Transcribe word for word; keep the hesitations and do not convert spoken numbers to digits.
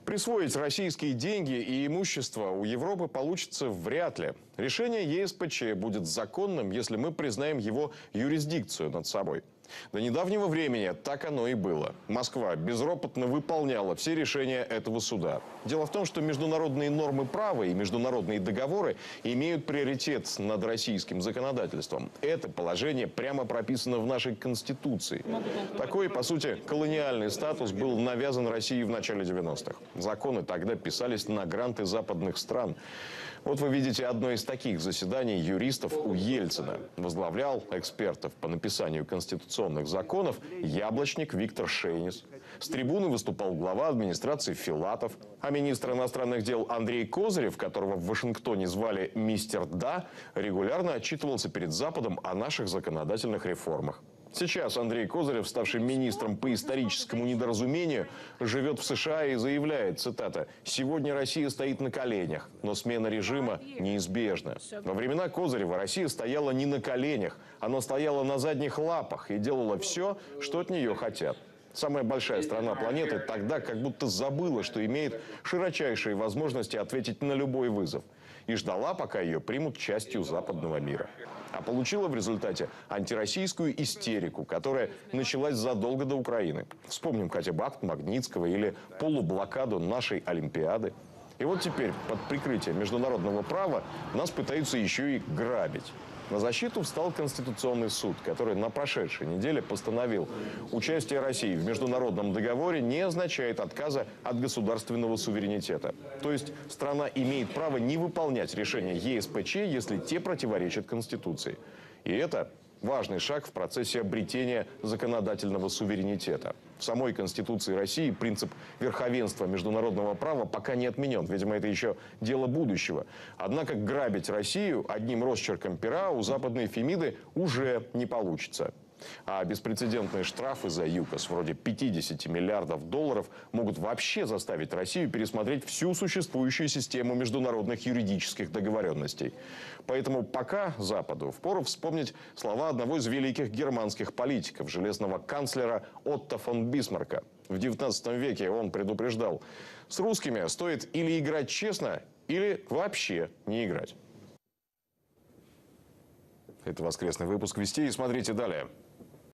Присвоить российские деньги и имущество у Европы получится вряд ли. Решение Е С П Ч будет законным, если мы признаем его юрисдикцию над собой. До недавнего времени так оно и было. Москва безропотно выполняла все решения этого суда. Дело в том, что международные нормы права и международные договоры имеют приоритет над российским законодательством. Это положение прямо прописано в нашей Конституции. Такой, по сути, колониальный статус был навязан России в начале девяностых. Законы тогда писались на гранты западных стран. Вот вы видите одно из таких заседаний юристов у Ельцина. Возглавлял экспертов по написанию конституционных законов яблочник Виктор Шейнис. С трибуны выступал глава администрации Филатов. А министр иностранных дел Андрей Козырев, которого в Вашингтоне звали «Мистер Да», регулярно отчитывался перед Западом о наших законодательных реформах. Сейчас Андрей Козырев, ставший министром по историческому недоразумению, живет в С Ш А и заявляет, цитата, «Сегодня Россия стоит на коленях, но смена режима неизбежна». Во времена Козырева Россия стояла не на коленях, она стояла на задних лапах и делала все, что от нее хотят. Самая большая страна планеты тогда как будто забыла, что имеет широчайшие возможности ответить на любой вызов. И ждала, пока ее примут частью западного мира. А получила в результате антироссийскую истерику, которая началась задолго до Украины. Вспомним хотя бы акт Магнитского или полублокаду нашей Олимпиады. И вот теперь под прикрытием международного права нас пытаются еще и грабить. На защиту встал Конституционный суд, который на прошедшей неделе постановил: участие России в международном договоре не означает отказа от государственного суверенитета. То есть страна имеет право не выполнять решения Е С П Ч, если те противоречат Конституции. И это важный шаг в процессе обретения законодательного суверенитета. В самой Конституции России принцип верховенства международного права пока не отменен. Видимо, это еще дело будущего. Однако грабить Россию одним росчерком пера у западной Фемиды уже не получится. А беспрецедентные штрафы за ЮКОС, вроде пятидесяти миллиардов долларов, могут вообще заставить Россию пересмотреть всю существующую систему международных юридических договоренностей. Поэтому пока Западу впору вспомнить слова одного из великих германских политиков, железного канцлера Отто фон Бисмарка. В девятнадцатом веке он предупреждал: с русскими стоит или играть честно, или вообще не играть. Это воскресный выпуск «Вестей». Смотрите далее.